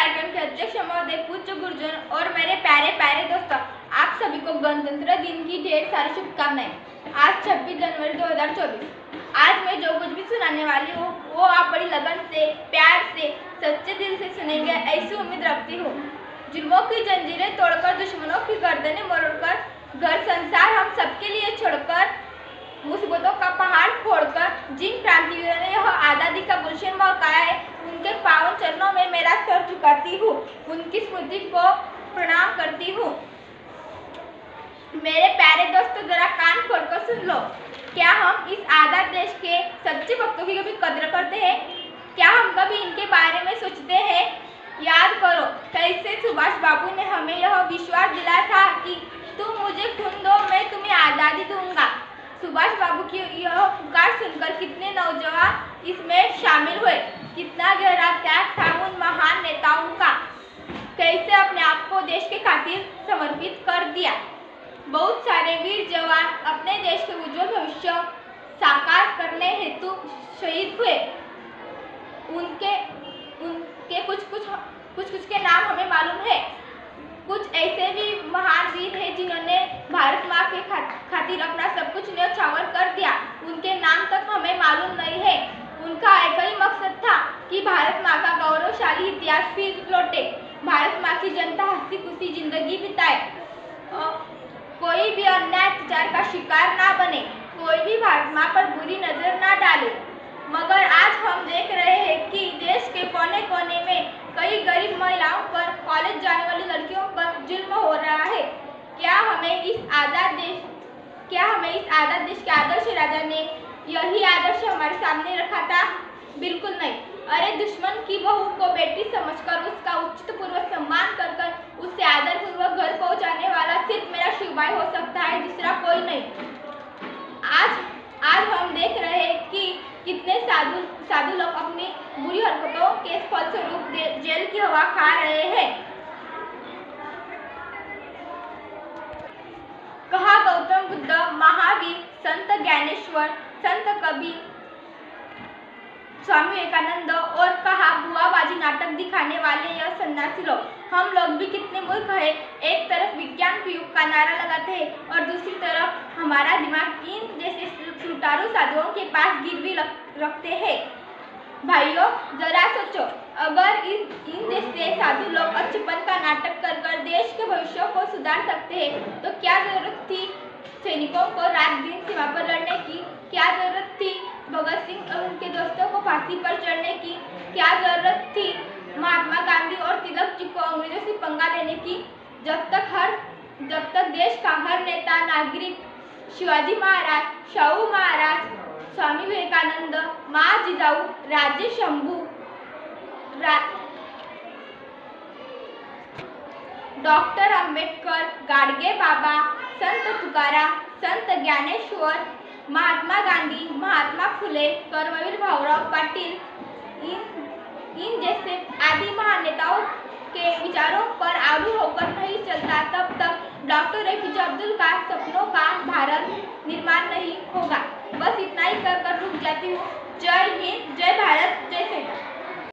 कार्यक्रम के अध्यक्ष महोदय, पूज्य गुरुजन और मेरे प्यारे प्यारे दोस्तों, आप सभी को गणतंत्र दिन की ढेर सारी शुभकामनाएं। आज 26 जनवरी 2024। आज मैं जो कुछ भी सुनाने वाली हूँ वो आप बड़ी लगन से, प्यार से, सच्चे दिल से सुनेंगे, ऐसी उम्मीद रखती हूँ। जुल्मों की जंजीरें तोड़कर, दुश्मनों की गर्दनें मरोड़कर, घर संसार हम सबके लिए छोड़कर, मुसीबतों का पहाड़ फोड़कर जिन क्रांतिवीरों ने यह आज़ादी का गुलशन महकाया है, उनके पावन चरणों में मेरा सर झुकाती हूँ, उनकी स्मृति को प्रणाम करती हूँ। मेरे प्यारे दोस्तों, जरा कान खोलकर सुन लो। क्या हम इस आज़ाद देश के सच्चे भक्तों की कभी कद्र करते हैं? क्या हम कभी इनके बारे में सोचते हैं? याद करो, कैसे सुभाष बाबू ने हमें यह विश्वास दिलाया था कि तुम मुझे खून दो, मैं तुम्हें आज़ादी दूंगा। सुभाष बाबू की यह पुकार सुनकर कितने नौजवान इसमें शामिल हुए, कितना गहरा त्याग था उन महान नेताओं का, कैसे अपने आप को देश के खातिर समर्पित कर दिया। बहुत सारे वीर जवान अपने देश के उज्जवल भविष्य साकार करने हेतु शहीद हुए। उनके कुछ के नाम हमें मालूम है। कुछ ऐसे भी महान वीर हैं जिन्होंने भारत माँ के खातिर अपना सब कुछ न्यौछावर कर दिया, उनके नाम तक हमें मालूम नहीं है। उनका एक ही मकसद था कि भारत माँ का गौरवशाली इतिहास फिर लौटे, भारत माँ की जनता हंसी खुशी जिंदगी बिताए, कोई भी अन्याय अत्याचार का शिकार ना बने, कोई भी भारत माँ पर बुरी नजर ना डाले। मगर आज हम देख रहे हैं कि देश के कोने कोने में कई गरीब महिलाओं पर, कॉलेज जाने वाली लड़कियों पर जुल्म हो रहा है। क्या हमें इस आज़ाद देश के आदर्श राजा ने यही आदर्श हमारे सामने रखा था? बिल्कुल नहीं। अरे, दुश्मन की बहू को बेटी समझकर उसका उचित पूर्वक सम्मान कर उससे आदरपूर्वक घर पहुंचाने वाला सिर्फ मेरा शिव भाई हो सकता है, दूसरा कोई नहीं। आज हम देख रहे हैं कि कितने साधु लोग अपनी बुरी हरकतों के फलस्वरूप जेल की हवा खा रहे हैं। कहा गौतम बुद्ध, महावीर, संत ज्ञानेश्वर, संत कबीर, स्वामी विवेकानंद और कहा बुआबाजी नाटक दिखाने वाले यह सन्यासी लोग। हम लोग भी कितने मूर्ख हैं। एक तरफ विज्ञान के युग का नारा लगाते हैं और दूसरी तरफ हमारा दिमाग इन जैसे सुटारू साधुओं के पास गिरवी रखते हैं। भाइयों, जरा सोचो, अगर इन जैसे साधु लोग अच्छेपन का नाटक कर देश के भविष्य को सुधार सकते हैं, तो क्या जरूरत थी सैनिकों को रात दिन सीमा पर लड़ने की? क्या जरूरत थी भगत सिंह और उनके दोस्तों को फांसी पर चढ़ने की? क्या जरूरत थी महात्मा गांधी और तिलक जी को अंग्रेजों से पंगा लेने की? जब तक देश का हर नेता, नागरिक, शिवाजी महाराज, शाहू महाराज, स्वामी विवेकानंद, माँ जिजाऊ, राजे शंभू, डॉक्टर अंबेडकर, गाडगे बाबा, संत तुकाराम, संत ज्ञानेश्वर, महात्मा गांधी, महात्मा फुले, कर्मवीर भाऊराव पाटिल, इन जैसे आदि महान नेताओं के विचारों पर आरूढ़ होकर नहीं चलता, तब तक डॉक्टर एपीजे अब्दुल का सपनों का भारत निर्माण नहीं होगा। बस इतना ही कहकर रुक जाती हूँ। जय हिंद, जय भारत, जय श्री राम।